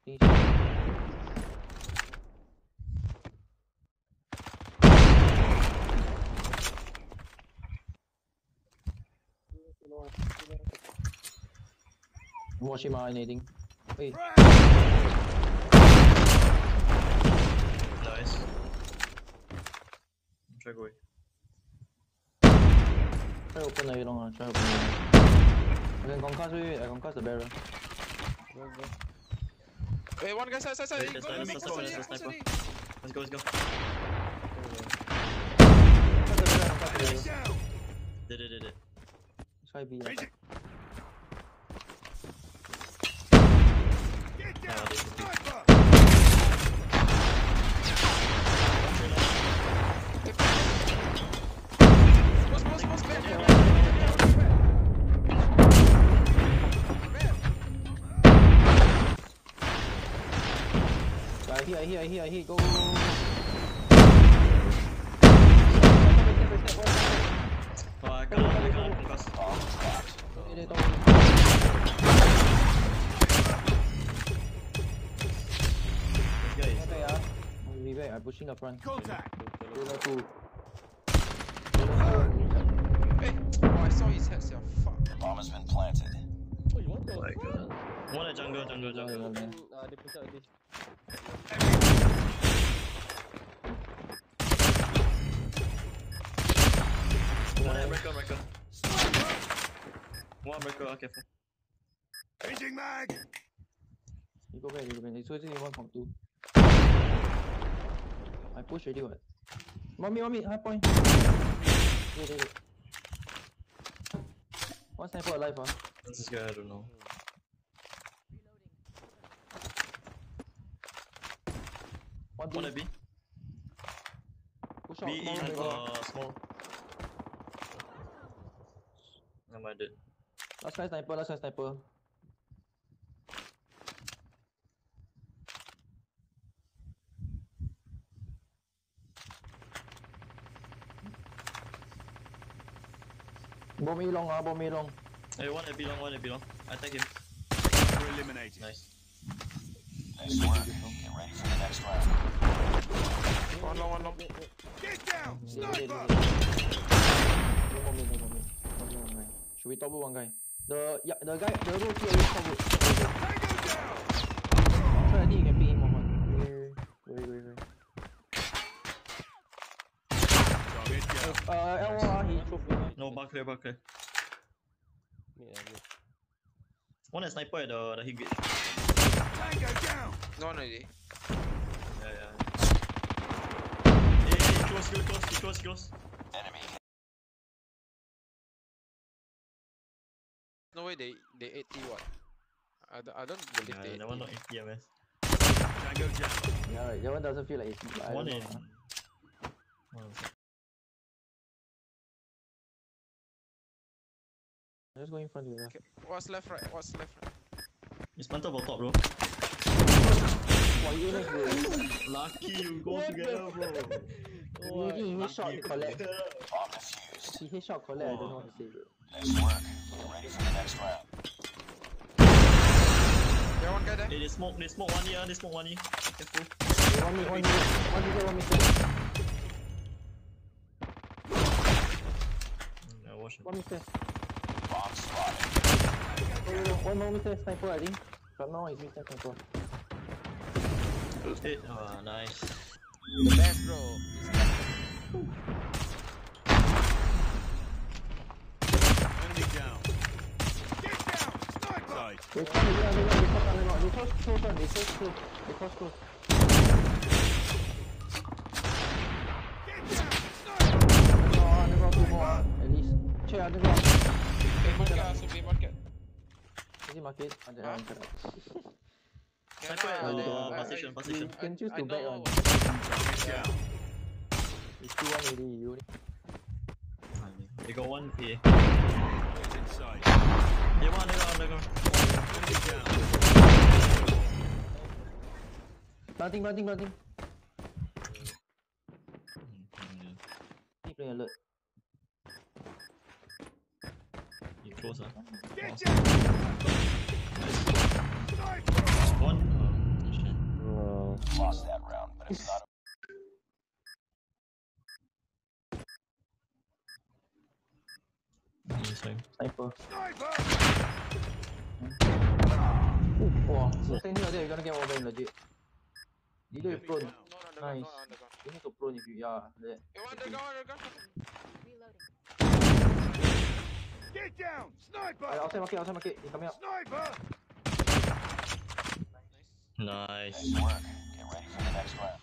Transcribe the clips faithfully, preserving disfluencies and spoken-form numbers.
Finish. Watch him out nading. Wait. Nice. Try going. Try open the long one. Try open the long. I can concuss with it. I concuss the barrel. Go, go. Wait, one guy side, side, side. Wait, Go, there's go, sniper, go, there's go, sniper, go, there's go, sniper. go. Let's go, let's go. Concuss the barrel. Concuss the barrel. Did it, did it. Try B. Ah, they did it. Boss, boss, boss, back, back, back, I hear, I hear, I hear, I hear. Go, go, go, go. Oh, I can't, I can't concuss. They don't. This guy is. Okay, ah. I'm leaving. I'm pushing up front. Contact. Two no two. Hey, oh, I saw his head, yeah. Fuck. Bomb has been planted. Oh, what the Oh my fuck? god. One at jungle, jungle, jungle. Jungle. Mm, ah, dia push out this. One at breaker, breaker. One breaker, careful. Changing mag. You go back, you go back. It's already one from two. I push already, what? Mommy, mommy, high point. Wait, wait, wait. One sniper alive, ah. What's this guy? I don't know. One One B. at B. Push out. B, E, Small, and small. uh, small. Never mind it. Last guy sniper, last guy sniper. Bomb me long, ah, bomb me long. Hey, one at B long, one at B long. I take him. We're eliminated. Nice. Nice work. Get ready for the next round. One long, one long. Get down. Wait, wait, wait, Sniper. wait. Don't bomb me, don't bomb me. One guy, one guy. Should we top one guy? The yeah, the guy, the road here always top wood. Tango down. So I think you can beat him, Mohammed. Wait, wait, wait, wait. Target down. Uh, L O R, he choked me. No, bar clear, bar clear. Mid lah, mid. One at sniper at the, the hit gate. Tango down. No one already. Yeah, yeah. Hey, hey, close, close, close, close, close. Enemy. No way they they eighty what? I don't, I don't believe Yeah, they that one not eighty. eighty M S. Tango down. Yeah, right, that one doesn't feel like it's but I One don't in. know, ah. One. Just go in front of you. Okay, what's left, right? What's left, right? It's planted on top, bro. Wow, you next bro. Lucky you go What the together, bro. You he hit shot Lucky. collect. Bomb defused. He hit shot collect. I don't know what to say, bro. Nice work. Get ready for the next round. There one guy there. Hey, they smoke, they smoke one here, they smoke one here. Careful. Hey, one minute, one minute, one minute, one minute, Mm, I watch him. one minute. Bomb spotted. Oh, no, no, one more minute sniper, I think. But now it's minute sniper. Hey, ah, nice. The best, bro. Enemy down. Get down. Sniper. They come, they come, they come, they come, they come. They cross close, one, they cross close. They cross close. Get down. Sniper. Underground, underground two more, ah, at least. Check underground. Bay market, also Bay market. Is it market? Underground, correct. Sniper at Oh, you uh, don't want- bus station, bus You station. can choose I to back know. one. Target down. It's two one already, you only. They got one A. Inside. They one underground, underground. Enemy down. Planting, planting, planting. Keep playing alert. You close, huh? Get down. Sniper. One. Uh, same. Sniper. Sniper! Wow, stay near there, you're gonna get more bang legit. Leader is prone. Not underground, Nice. not underground. You need to prone if you, yeah. That. Hey, one underground, underground. Get down! Sniper! Alright, outside market, outside market. He's coming up. Sniper! Nice. Nice. Nice work. Get ready for the next round.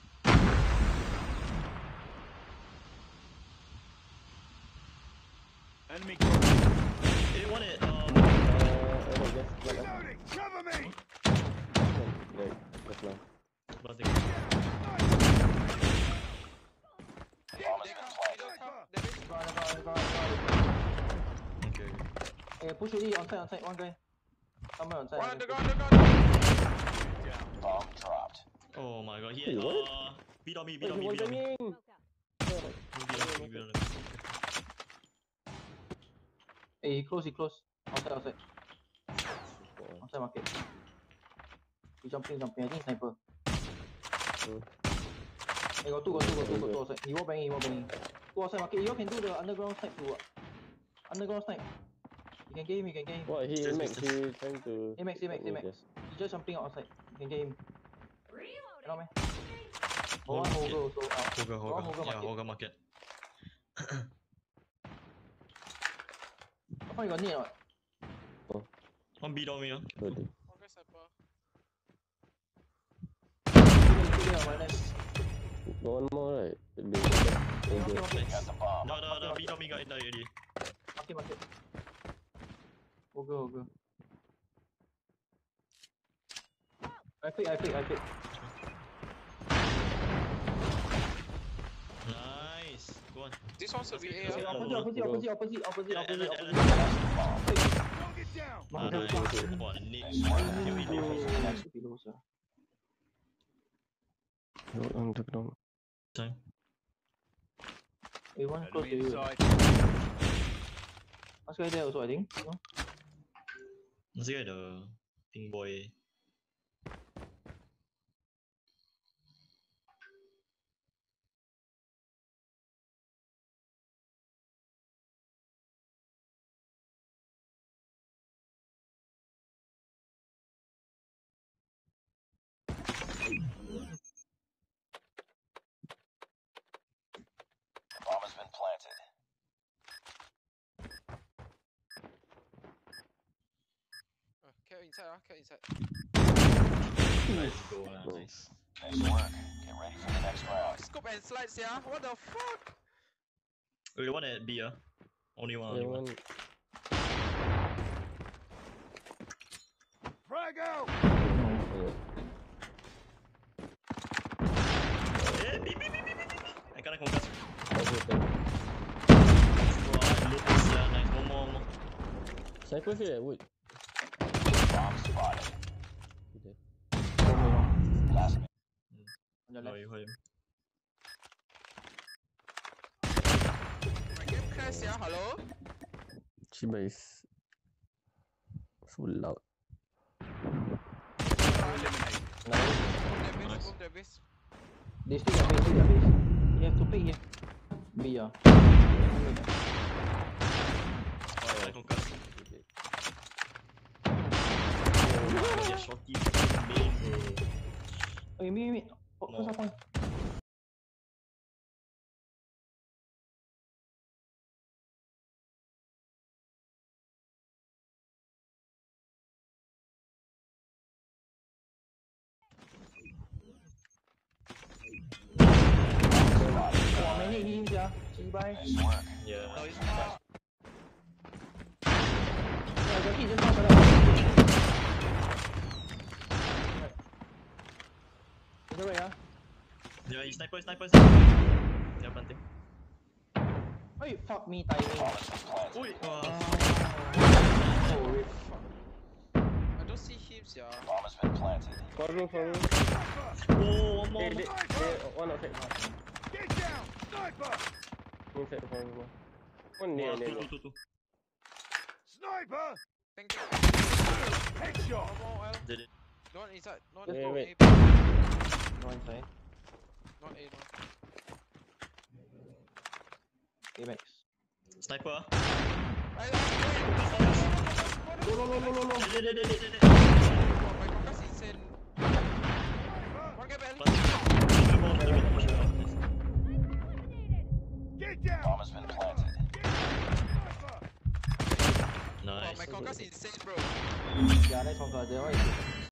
Enemy Hey, one it. Um, Uh, ada gas. Lag lah. reloading! Cover me! Lag. Gas lah. nothing. Bomb They has come, been they planted. don't come. They base. Go on, go on, go on, go on. Okay. Hey, push already, on side, on side, one guy. Somewhere on side. One I can underground, push. underground. Bomb dropped. Oh my god, he Hey, had, what? uh, beat on me, beat Hey, on me, wall beat on me. banging. Beat on me, beat on me. Hey, he close, he close. Outside, outside. Outside market. He jumping, jumping. I think sniper. Hmm. Hey, got two, got two, got two, got two outside. He wall banging, he wall banging. Go outside market. You all can do the underground snipe too. Uh. Underground snipe. You can get him, you can get him. What, he Just Max, distance. he trying to... Amex, Amex, Oh, Amex. yes. He's just jumping outside. You can get him. Cannot, man. Wall One market. Hoga also out. Hoga, One Hoga. Hoga Yeah, market. Hoga market. How far you got need or what? One beat on me, huh? Good. Okay, sniper. Two there on my left. Got one more, right? The Okay, okay. okay, okay. Got the bomb. No, no, no, beat on me got it already. Market, market. Hoga, Hoga. I pick, I pick, I pick. Nice. Go on. This one should be A. Hey, ah. opposite, opposite, opposite, opposite, opposite, Yeah, opposite, yeah, opposite. Knock it down! Market, Nice. market. What a nick. Nice work. Here we go. Oh, below, sir. Got underground. Time. Hey, one close to you. inside. Last guy there also, I think. No? Let's get the pink boy. Bomb has been planted. Uh, Cat inside, ah, cat inside. Nice go, lah. Nice. Nice work. Get ready for the next round. Scope and slides, yeah. What the fuck? Wait, one at B, ah. Only one, Yeah, only one. one. Frag out! Yeah. Eh, B, B, B, B, B, B. I cannot concuss. Okay, thank you. Wah, look this, yeah. Nice. One more, one more. Sniper here, wood. Bomb spotted. Okay. Last On your No, left. you heard him. My game crash, yeah. Hello? Chiba is so loud. Nice. Boom their base, Nice. boom their base. They still got base, still got base. You have to pick here. B, ah. Oh, I concuss. Okay. Oh, yeah, shorty. Main, bro. Wait, wait, wait. Oh, No. first up point. Wah, man, hit him, sia. Cibai. Nice work. Yeah. No, it's not. Yeah, got hit just now, brother. Is that right, ah? Yeah, he's sniper, sniper, sniper. Yeah, planting. Oh, you fuck me timing. Bomb has been planted. Oi! Wah. Oh, rip. I don't see him, yeah. Bomb has been planted. For room, for room. Oh, one more. Hey, one they, more. they, one outside. Get down! Sniper! Inside the front room. One near, Wah, near. two, two, two, two. Sniper! Thank you. Headshot! One more L. Did it. No one inside. No one Wait, no wait. A. No inside. Not A, no. Amex. Sniper, ah. Ay, Low, low, low, low, low, low. Dia, dia, dia, dia, dia, dia. wah, my concuss insane. One guy behind me. Dia bawah, dia bawah, dia bawah. Bomb has been planted. Wah, Nice. my concuss insane, bro. Yeah, nice conquer. That one is good.